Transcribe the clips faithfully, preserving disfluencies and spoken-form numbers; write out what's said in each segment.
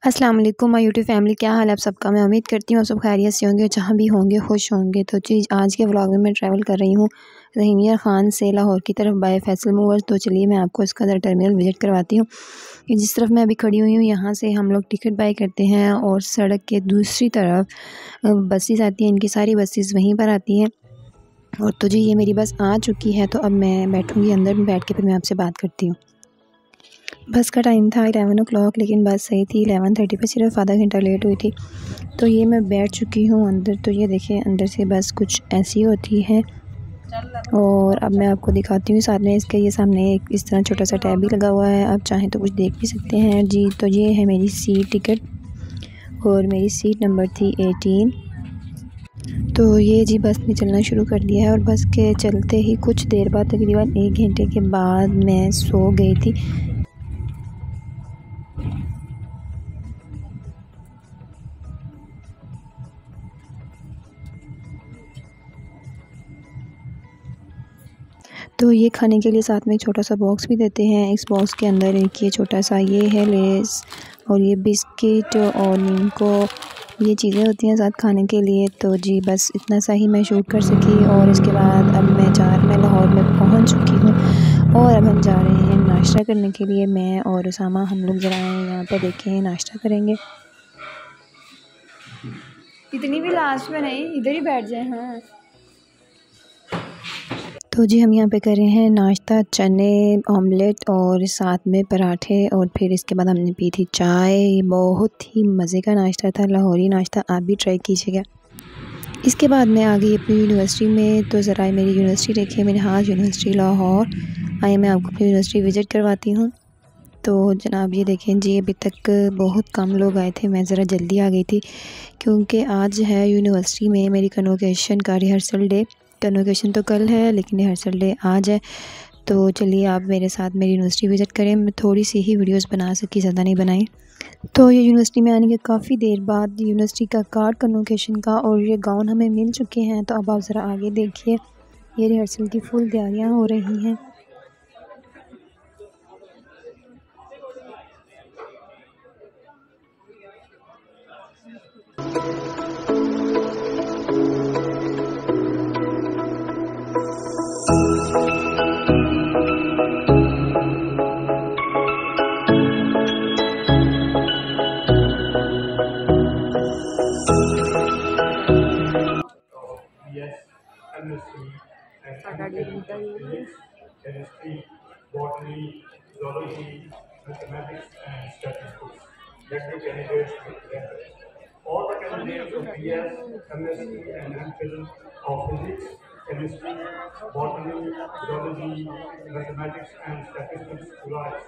अस्सलाम वालेकुम my YouTube family, क्या हाल है आप सबका। मैं उम्मीद करती हूँ आप सब खैरियत से होंगे, जहाँ भी होंगे खुश होंगे। तो जी आज के व्लॉग में मैं ट्रैवल कर रही हूँ रहीमिया ख़ान से लाहौर की तरफ बाय फैसल मूवर्स। तो चलिए मैं आपको इसका ज़रा टर्मिनल विज़िट करवाती हूँ। जिस तरफ मैं अभी खड़ी हुई हूँ यहाँ से हम लोग टिकट बाय करते हैं और सड़क के दूसरी तरफ बसेस आती हैं। इनकी सारी बसेस वहीं पर आती हैं। और तो जी ये मेरी बस आ चुकी है, तो अब मैं बैठूँगी अंदर में, बैठ के फिर मैं आपसे बात करती हूँ। बस का टाइम था एलेवन ओ क्लॉक, लेकिन बस सही थी एलेवन थर्टी पर, सिर्फ आधा घंटा लेट हुई थी। तो ये मैं बैठ चुकी हूँ अंदर। तो ये देखिए अंदर से बस कुछ ऐसी होती है। और अब मैं आपको दिखाती हूँ, साथ में इसके ये सामने एक इस तरह छोटा सा टैब भी लगा हुआ है, आप चाहें तो कुछ देख भी सकते हैं जी। तो ये है मेरी सीट टिकट और मेरी सीट नंबर थी एटीन। तो ये जी बस ने चलना शुरू कर दिया है और बस के चलते ही कुछ देर बाद, तकरीबन एक घंटे के बाद, मैं सो गई थी। तो ये खाने के लिए साथ में एक छोटा सा बॉक्स भी देते हैं। इस बॉक्स के अंदर एक ये छोटा सा ये है लेस और ये बिस्किट और नीमको, ये चीज़ें होती हैं साथ खाने के लिए। तो जी बस इतना सा ही मैं शूट कर सकी। और इसके बाद अब मैं चार मैं लाहौर में पहुंच चुकी हूँ और अब हम जा रहे हैं नाश्ता करने के लिए। मैं और उसामा हम लोग ज़रा यहाँ पर देखें नाश्ता करेंगे। इतनी भी लास्ट में नहीं, इधर ही बैठ जाए। हाँ तो जी हम यहाँ पे कर रहे हैं नाश्ता, चने ऑमलेट और साथ में पराठे, और फिर इसके बाद हमने पी थी चाय। बहुत ही मज़े का नाश्ता था, लाहौरी नाश्ता, आप भी ट्राई कीजिएगा। इसके बाद मैं आ गई अपनी यूनिवर्सिटी में। तो ज़रा मेरी यूनिवर्सिटी देखिए, मेरे हाथ यूनिवर्सिटी लाहौर आए, मैं आपको अपनी यूनिवर्सिटी विज़िट करवाती हूँ। तो जनाब ये देखें जी, अभी तक बहुत कम लोग आए थे, मैं ज़रा जल्दी आ गई थी क्योंकि आज है यूनिवर्सिटी में मेरी कन्वोकेशन का रिहर्सल डे। कन्वोकेशन तो कल है लेकिन रिहर्सल डे आज है। तो चलिए आप मेरे साथ मेरी यूनिवर्सिटी विज़िट करें। मैं थोड़ी सी ही वीडियोस बना सकी, ज़्यादा नहीं बनाई। तो ये यूनिवर्सिटी में आने के काफ़ी देर बाद यूनिवर्सिटी का कार्ड कन्वोकेशन का और ये गाउन हमें मिल चुके हैं। तो अब आप ज़रा आगे देखिए, ये रिहर्सल की फुल तैयारियाँ हो रही हैं। Yes, chemistry, physics, chemistry, botany, zoology, mathematics, and statistics. Let the candidates present. All the candidates of B S, chemistry, and M Phil of physics, chemistry, botany, zoology, mathematics, and statistics to rise.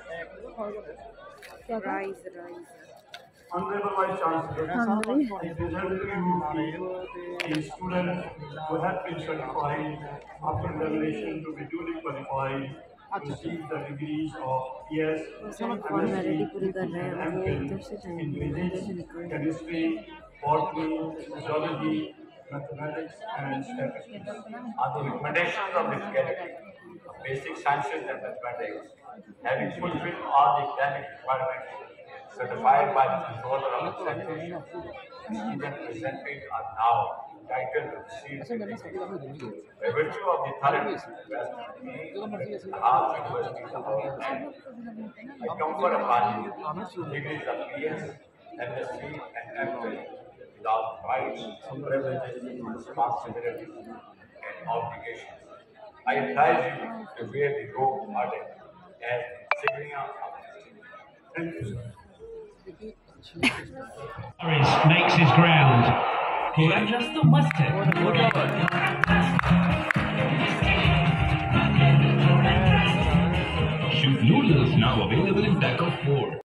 Rise, rise. Honorable Vice Chancellor, I present to you the students who have been certified after examination to be duly qualified to receive the degrees of B S, formality पूरी कर रहे and हैं वो M इधर से Phil in जाएंगे, इधर से physics, निकल chemistry, botany, zoology, mathematics, and statistics. On the recommendations of this category of basic sciences and mathematics, having fulfilled all the academic requirements certified by the controller of examination, the students presented are now entitled to receive the degree. By virtue of the authority vested in me, the House University of Lahore, I confer upon you the degrees of B S, M S c, and M Phil without rights, privileges, responsibilities, and obligations. I advise you to wear the robe ordered as signia of Thank you, sir. Harris makes his ground. Here, just the mustard. Shoot noodles now available in pack of four.